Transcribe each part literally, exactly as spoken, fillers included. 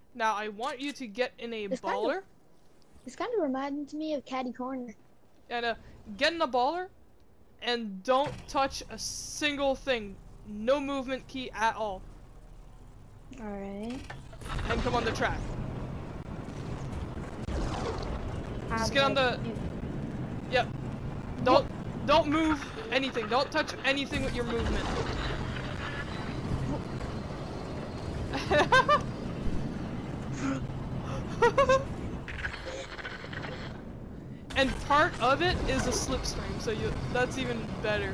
Now I want you to get in a This kind baller. of this kind of reminds me of Caddy Corner. And uh, get in a baller. And don't touch a single thing. No movement key at all. Alright. And come on the track. Just get on the... Yep. Don't don't move anything. Don't touch anything with your movement. And part of it is a slipstream, so you that's even better.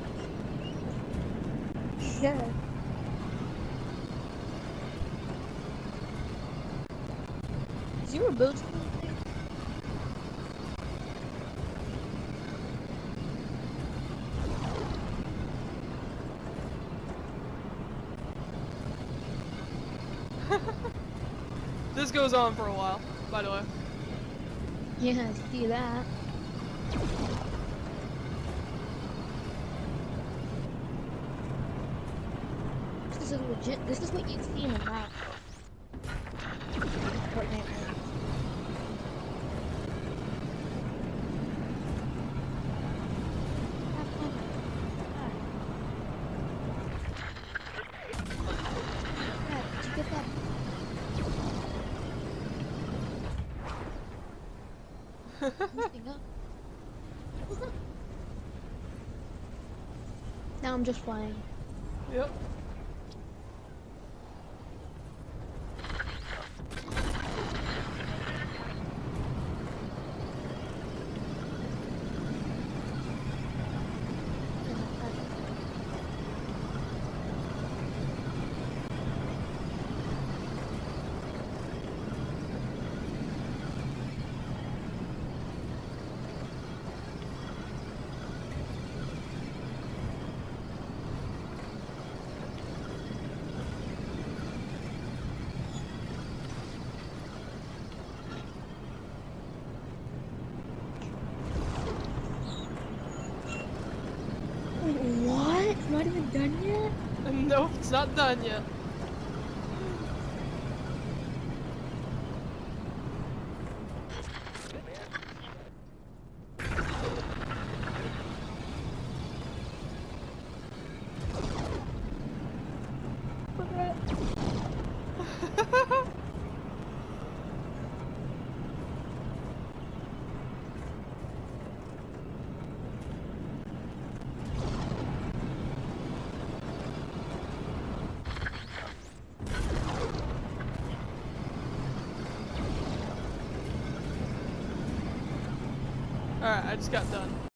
Yeah. Is your boat still there? This goes on for a while, by the way. Yeah, I see that. This is legit. This is what you'd see in a map. Fortnite map. Yeah, did you get that? Lifting up. Now I'm just flying. Yep. Wait, what? It's not even done yet? Nope, it's not done yet. Alright, I just got done.